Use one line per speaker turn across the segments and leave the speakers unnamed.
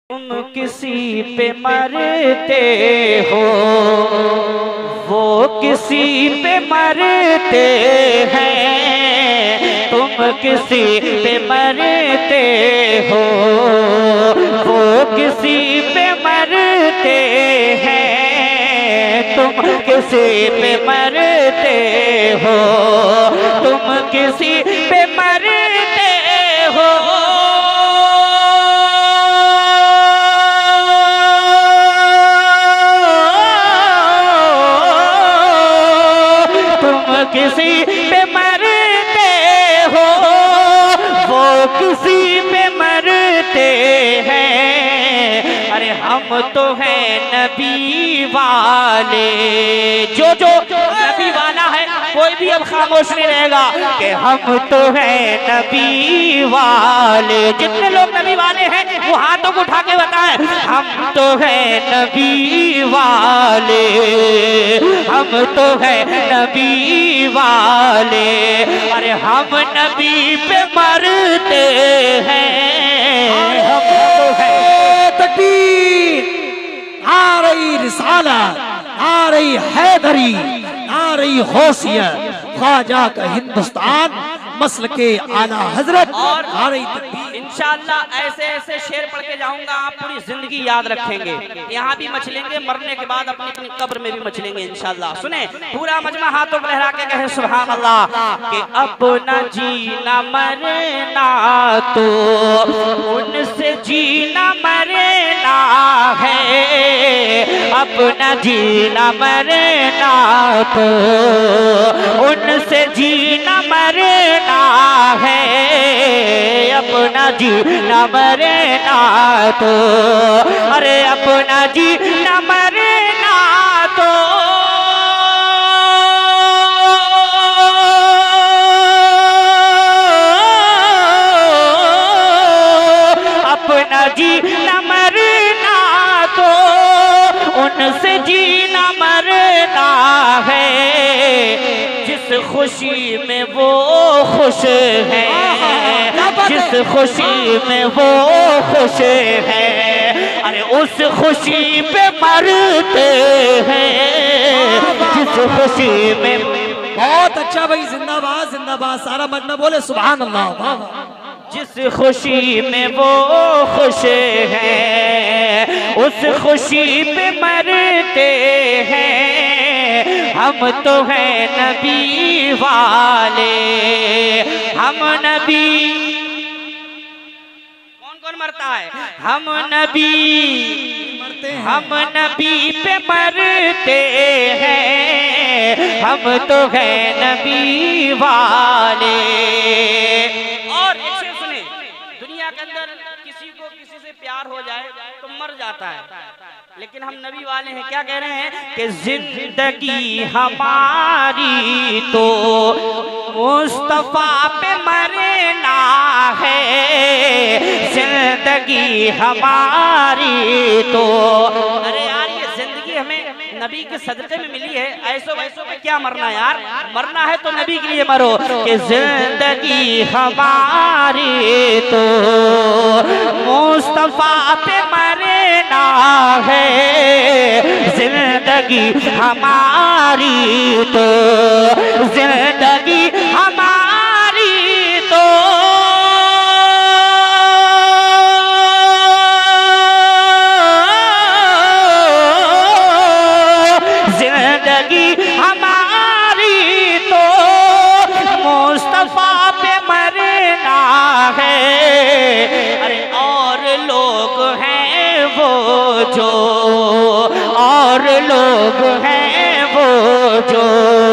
तुम किसी पे मरते हो, वो किसी पे मरते हैं। तुम किसी पे मरते हो, वो किसी पे मरते हैं। तुम किसी पे मरते हो, तुम किसी पे मरते हो। किसी पे मरते हो, वो किसी पे मरते हैं। अरे हम तो हैं नबी वाले, जो जो नबी वाला है कोई भी अब खामोश नहीं रहेगा कि हम तो हैं नबी वाले। जितने लोग नबी वाले हैं वो हाथों को उठा के बताएं, हम तो हैं नबी वाले, हम तो हैं नबी वाले। अरे हम नबी पे मरते हैं, हम तो हैं।
तकबीर, आ रही रिसालत, आ रही हैदरी, आ रही गौसियत, ख्वाजा का हिंदुस्तान, मसल के आला हजरत।
और
आ रही तकबीर।
इंशाअल्लाह ऐसे ऐसे शेर पढ़ के जाऊंगा, आप पूरी जिंदगी याद रखेंगे। यहाँ भी मचलेंगे, मरने के बाद अपनी अपनी कब्र में भी मचलेंगे इंशाअल्लाह। सुने, पूरा मजमा हाथों को लहरा के कहे सुभान अल्लाह कि अपना जीना मरना तो उनसे जीना मरना है। अपना जीना मरना तो उनसे जीना मरना है। अपना जीना मरना तो, अरे अपना जीना मरना तो अपना जीना मरना तो उनसे जीना मरना है। जिस खुशी में वो खुश है, जिस खुशी में वो खुश है, अरे उस खुशी पे मरते हैं। जिस खुशी में,
बहुत अच्छा भाई, जिंदाबाद जिंदाबाद। सारा मजमा बोले सुभान अल्लाह। वाह वाह।
जिस खुशी में वो खुश है, उस खुशी पे मरते हैं। हम तो हैं नबी वाले, हम नबी। कौन कौन मरता है? हम नबी
मरते हैं,
हम नबी पे मरते हैं। हम तो हैं नबी वाले। और एक शेर सुने, दुनिया के अंदर किसी को किसी से प्यार हो जाए तो मर जाता है, लेकिन हम नबी वाले हैं। क्या कह रहे हैं कि जिंदगी हमारी तो मुस्तफा पे मरना है। जिंदगी हमारी तो, अरे यार ये जिंदगी हमें नबी के सदक़े में मिली है, ऐसो वैसो में क्या मरना यार। मरना है तो नबी के लिए मरो। कि जिंदगी हमारी तो मुस्तफा पे मरना है। जिंदगी हमारी तो, जिंदगी हमारी तो जिंदगी हमारी तो मुस्तफा पे मरना है। अरे और लोग हैं वो जो, और लोग हैं वो जो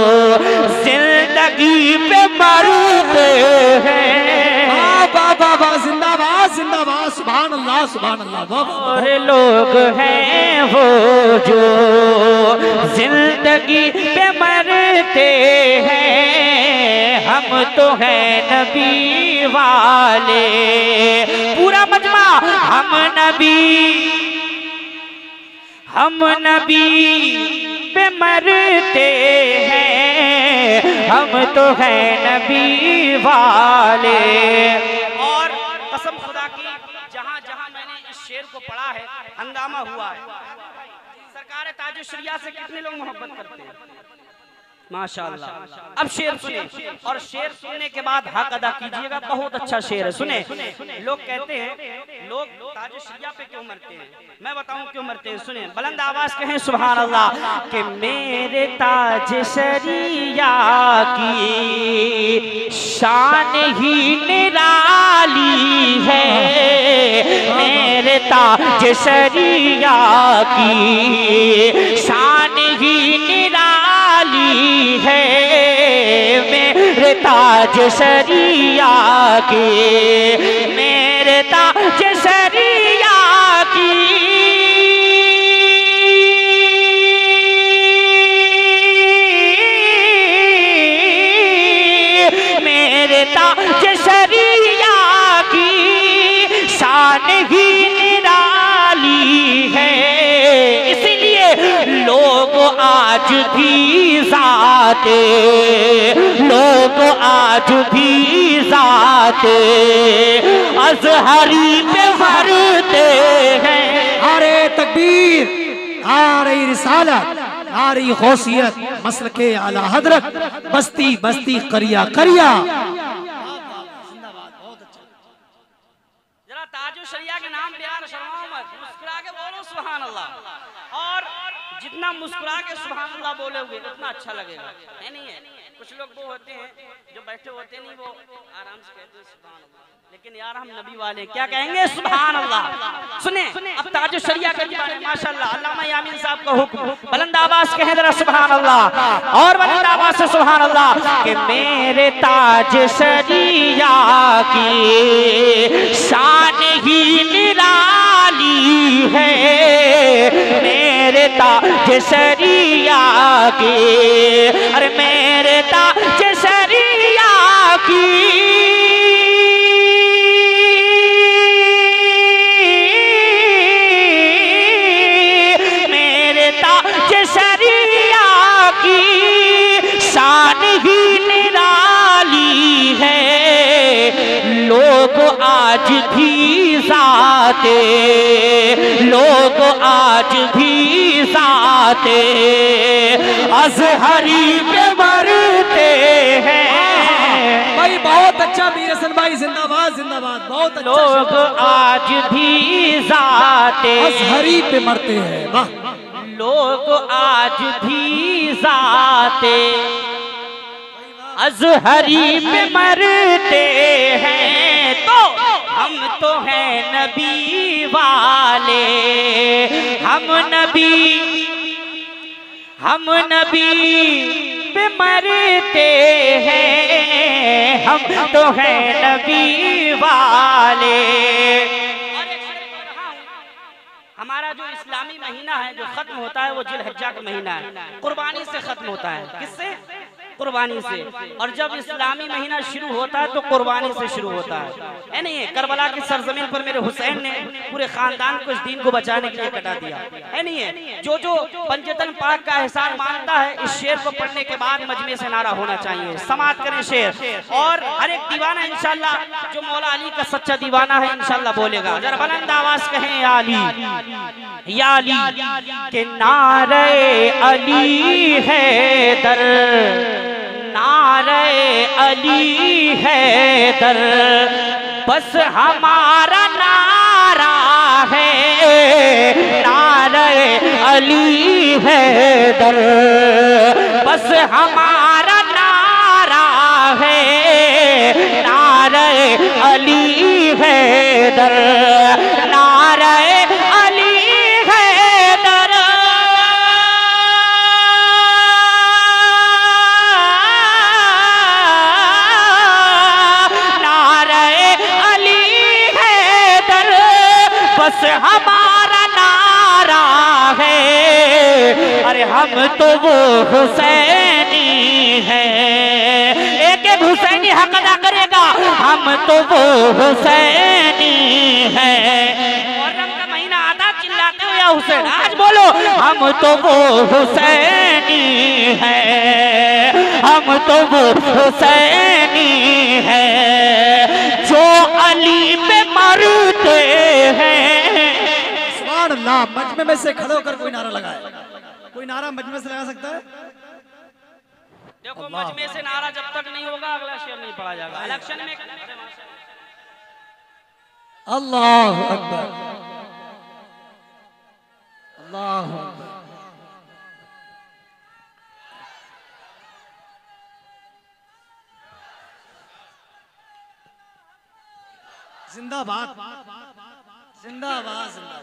जिंदगी पे मरते हैं।
बाबा जिंदाबाद जिंदाबाद। सुभान अल्लाह सुभान अल्लाह।
और लोग हैं वो जो जिंदगी पे मरते हैं। हम तो हैं नबी वाले, पूरा मजमा। हम नबी पे मरते हैं। हम तो हैं नबी वाले। और कसम खुदा की, जहां जहां मैंने इस शेर को को पढ़ा है, हंगामा हुआ है। सरकार ताजुल शरिया से कितने लोग मोहब्बत करते हैं, माशाअल्लाह। अब शेर सुने, और शेर सुनने के बाद हक अदा कीजिएगा। बहुत अच्छा शेर है, सुने। लोग कहते हैं लोग ताजुल शरिया पे क्यों मरते हैं, मैं बताऊं क्यों मरते हैं, सुने। बुलंद आवाज कहें सुभान अल्लाह। कि मेरे ताज शरिया की शान ही निराली है, मेरे ताज शरिया की शान ही निराली है, मेरे ताज शरिया की, मेरे ताज शरिया की, मेरे ताज शरिया की शान ही निराली है। इसीलिए लोग आज भी जाते, लोग आज भी जाते अज़हरी पे मरते हैं।
नारे तकबीर, नारे रिसालत, नारे गौसियत, मसलके आला हजरत, बस्ती बस्ती करिया करिया।
जरा ताजुल शरिया के नाम पे यार शर्माओ मत, मुस्कुरा के बोलो सुभान अल्लाह। और जितना मुस्कुरा के सुभान अल्लाह बोलोगे उतना अच्छा लगेगा, है नहीं है? कुछ लोग वो होते हैं जो बैठे होते नहीं, वो आराम से कहते हैं सुभान अल्लाह, लेकिन यार हम नबी वाले क्या कहेंगे सुभान अल्लाह। सुने अब ताजुल शरिया के बारे में माशाअल्लाह अल्लामा यामीन साहब का हुक्म, बुलंद आवाज कहें जरा सुभान अल्लाह, और बुलंद आवाज से सुभान अल्लाह। कि मेरे ताज शरिया की शान ही निराली है, मेरे ताज शरिया की, अरे मेरे ताज शरिया की, मेरे ताज शरिया की शान ही निराली है। लोग आज भी जाते, लोग आज भी जाते अज़हरी पे मरते हैं।
भाई बहुत अच्छा मीर हसन भाई, जिंदाबाद जिंदाबाद, बहुत अच्छा।
लोग आज भी जाते
अज़हरी पे मरते हैं, वाह।
लोग आज भी जाते अज़हरी पे मरते हैं, तो हम तो हैं नबी वाले, हम नबी पे मरते हैं, हम तो हैं नबी वाले। हमारा जो इस्लामी महीना है जो खत्म होता है वो जिलहज्जा का महीना है, कुर्बानी से खत्म होता है। किससे? कुर्बानी से। और जब इस्लामी महीना शुरू होता है तो कुर्बानी से शुरू होता है नहीं है? करबला की सरजमीन पर मेरे हुसैन ने पूरे खानदान को इस दीन को बचाने के लिए कटा दिया, है नहीं है? जो जो पंजतन पाक का एहसान मानता है, इस शेर को पढ़ने के बाद मजमे से नारा होना चाहिए, समाप्त करें शेर। और हर एक दीवाना इंशाल्लाह जो मौला अली का सच्चा दीवाना है इंशाल्लाह बोलेगा। जरा बुलंद आवाज कहें या अली, या अली के नारे अली है दर, नारे अली है दर, बस हमारा नारा है, नारे अली है दर, बस हमारा नारा है, नारे अली है दर, नारे अली है दर, नारे अली है दर, बस हमारा नारा है। अरे हम तो वो हुसैनी हैं, एक एक हुसैनी हक अदा करेगा, हम तो वो हुसैनी हैं। मुहर्रम का महीना आता चिल्लाते हो या हुसैन, आज बोलो हम तो वो हुसैनी हैं, हम तो वो हुसैनी हैं, जो अली पे मरते हैं,
सुभान अल्लाह। मजमे में से खड़े होकर कोई नारा लगाए, कोई नारा मजमे से लगा सकता है?
देखो मजमे से नारा जब तक नहीं होगा अगला शेर नहीं पढ़ा जाएगा। इलेक्शन में
अल्लाह अकबर, अल्लाह अकबर। जिंदाबाद जिंदाबाद जिंदाबाद।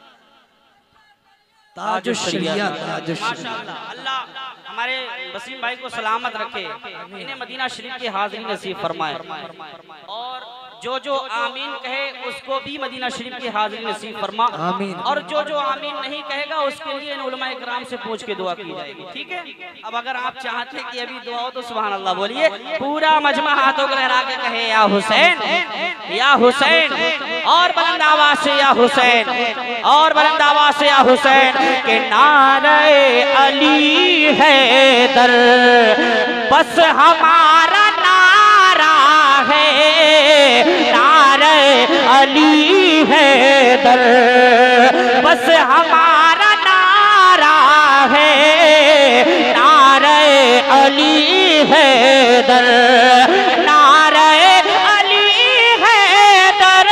ताजुश्शरिया
माशाअल्लाह। अल्लाह हमारे वसीम भाई को सलामत रखे, इन्हें मदीना शरीफ की हाजिरी नसीब फरमाए, और जो आमीन कहे उसको भी मदीना शरीफ की हाजिरी नसीब फरमा, और जो आमीन नहीं कहेगा उसके लिए इन उलमा इकराम से पूछ के दुआ की जाएगी। ठीक है। अब अगर आप चाहते कि अभी दुआ हो तो सुभान अल्लाह बोलिए, पूरा मजमा हाथों को लहरा के कहे या हुसैन या हुसैन, और बुलंद आवाज से या हुसैन, और बुलंद आवाज से या हुसैन के नारे अली हैदर बस हमारा नारा है, नारे अली हैदर बस हमारा नारा है, नारे अली हैदर, नारे अली हैदर,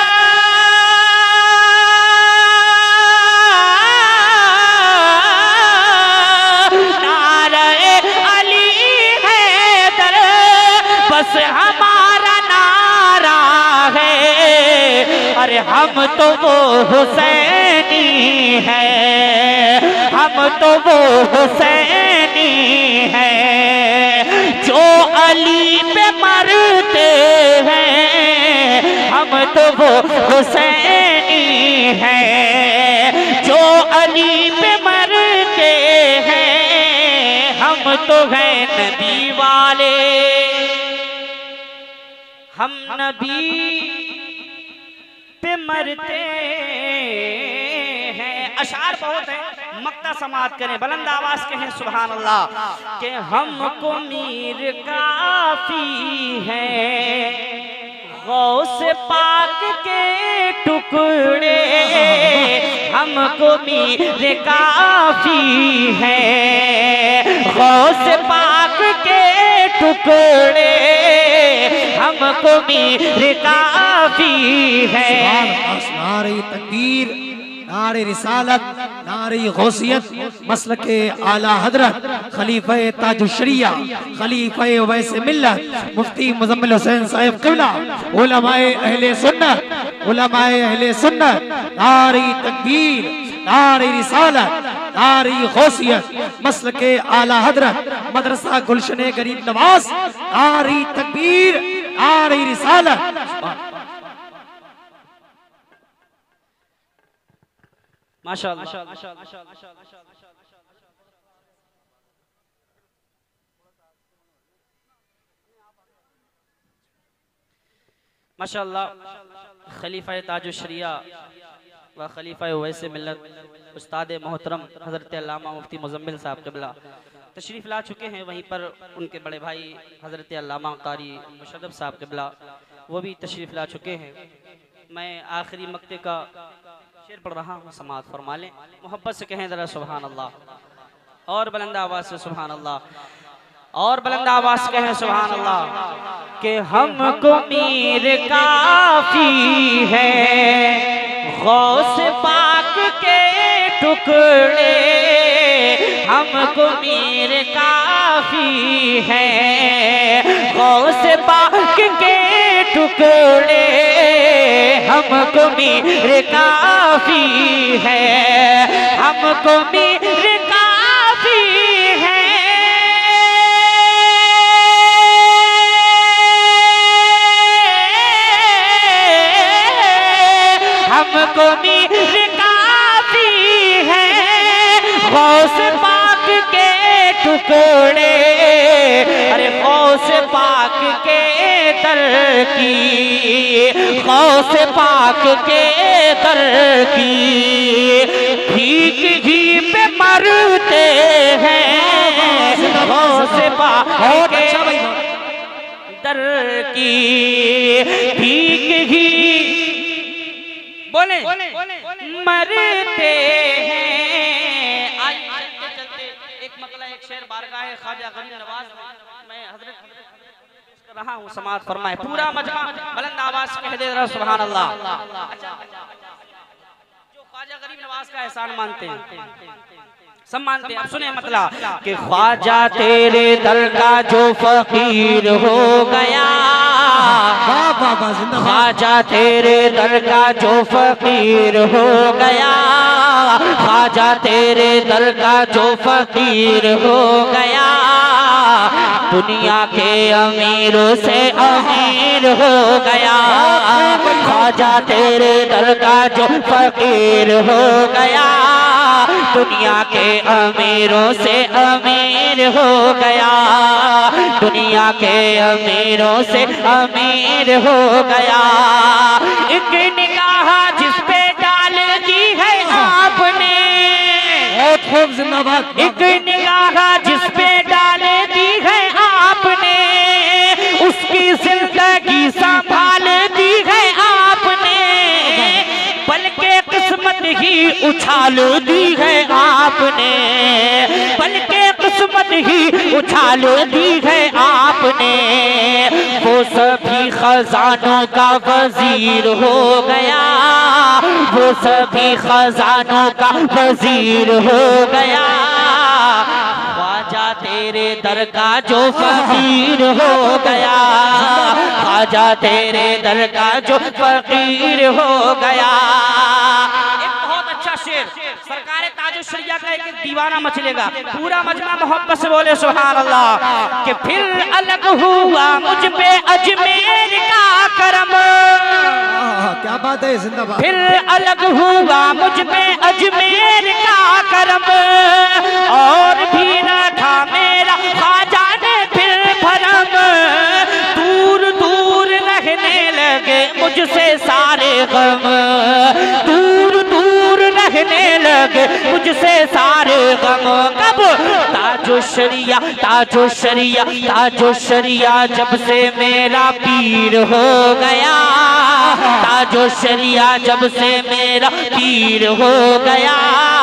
नारे अली हैदर बस हमारा नारा है। अरे हम तो वो हुसैनी हैं, हम तो वो हुसैनी हैं जो अली पे मरते हैं, हम तो वो हुसैनी हैं जो अली पे मरते हैं, हम तो हैं नबी वाले, हम नबी पे मरते हैं। अशार बहुत है, मक्ता समात करें, बुलंद आवाज कहें सुभान अल्लाह, कि हमको मीर काफी है, गौस पाक के टुकड़े, हमको मीर काफी है, गौस पाक के टुकड़े, हमको मीर काफी है।
नारे तकबीर, नारे रिसालत, नारे गौसियत, मसलके आला हजरत खलीफा ताजुश्शरिया, खलीफा वैसे मिल्लत मुफ्ती मुजम्मिल हुसैन साहिब क़िबला, उलमाए अहले सुन्नत, उलमाए अहले सुन्नत, नारे तकबीर, नारे रिसालत, नारे गौसियत, मसलके आला हजरत मदरसा गुलशन गरीब नवाज, नारे तकबीर, नारे रिसालत।
माशाअल्लाह। माशाअल्लाह। खलीफा ताजुश्शरिया व खलीफा वैसे मिल्लत उस्ताद मोहतरम हज़रत अल्लामा मुफ्ती मुजम्मिल साहब क़िबला तशरीफ़ ला चुके हैं। वहीं पर उनके बड़े भाई हज़रत अल्लामा कारी मुशर्रफ साहब क़िबला वो भी तशरीफ़ ला चुके हैं। मैं आखिरी मक्ते का शेर पढ़ रहा हूँ, समाअत फरमा लें, मोहब्बत से कहें ज़रा सुभान अल्लाह, और बुलंद आवाज़ से सुभान अल्लाह, और बुलंद आवाज़ से कहें सुभान अल्लाह, कि हमको मीर काफ़ी है, गौस पाक के टुकड़े, हमको मीर काफ़ी है, गौस पाक के टुकड़े, हमको मीर काफ़ी है, हमको मीर काफ़ी है, हमको मीर काफ़ी है, गौस पाक के टुकड़े, अरे गौस पाक के दर की, गौस पाक के दर की भीख ही पे मरते हैं, गौस पाक के दर की भीख ही बोले मरते हैं। आज चलते चलते एक मतलब एक शेर बारगाह है ख्वाजा गरीब नवाज मैं हजरत रहा हूँ समाज फरमाए पूरा मजमा बुलंद आवाज कह दे रहा सुभान अल्लाह। जो ख्वाजा गरीब नवाज का एहसान मानते हैं सब मानते हैं। अब सुने मतलब कि ख्वाजा तेरे दर का जो फकीर हो गया, ख्वाजा तेरे दर का जो फकीर हो गया, ख्वाजा तेरे दर का जो फकीर हो गया, दुनिया के अमीरों से अमीर हो गया। ख्वाजा तेरे दर का जो फकीर हो गया, दुनिया के अमीरों से अमीर हो गया, दुनिया के अमीरों से अमीर हो गया। एक निगाह जिस पे डाल दी है आपने,
जिंदाबाद,
एक निगाह जिस पे डाल दी है आपने, उसकी जिंदगी संभाल दी है आपने, बल्कि किस्मत ही उछाल दी है आपने, बल्कि किस्मत ही उछाल दी है आपने। वो सभी खजानों का वजीर हो गया, वो सभी खजानों का वजीर हो गया। ख्वाजा तेरे दर का जो फकीर हो गया, ख्वाजा तेरे दर का जो फकीर हो गया। एक बहुत अच्छा शेर सरकार ताजुश्शरिया का एक दीवाना मचलेगा, पूरा मजमा मोहब्बत से बोले सुभान अल्लाह। कि फिर अलग हुआ मुझ पे अजमेर का करम,
क्या बात है, जिंदाबाद।
फिर अलग हुआ मुझ पे अजमेर का करम, और भी न था मेरा ख्वाजा ने फिर भरम, दूर दूर रहने लगे मुझसे सारे गम, दूर दूर रहने लगे मुझसे सारे गम। कब ताजुश्शरिया ताजुश्शरिया ताजुश्शरिया जब से मेरा पीर हो गया, ताजुश्शरिया जब से मेरा पीर हो गया,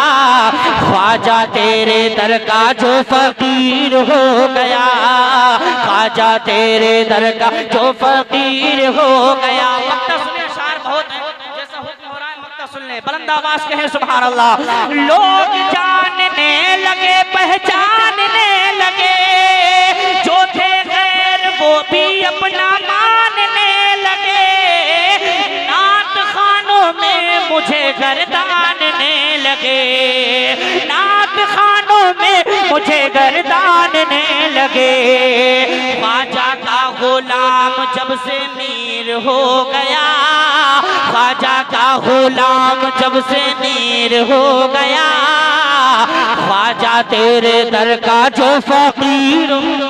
ख्वाजा तेरे दर का जो फकीर हो गया, ख्वाजा तेरे दर का जो फकीर हो गया। मक्ता सुने शार बहुत है, जैसा हुक्म हो रहा है मक्ता सुन ले, बुलंद आवाज कहे सुभान अल्लाह। लोग जानने लगे पहचानने लगे, जो थे गैर वो भी अपना मानने लगे, नात खानों में मुझे गर्दानने लगे, नात खानों में मुझे गर्दानने लगे। ख्वाजा का गुलाम जब से मीर हो गया, ख्वाजा का गुलाम जब से मीर हो गया, ख्वाजा तेरे दर का जो फकीर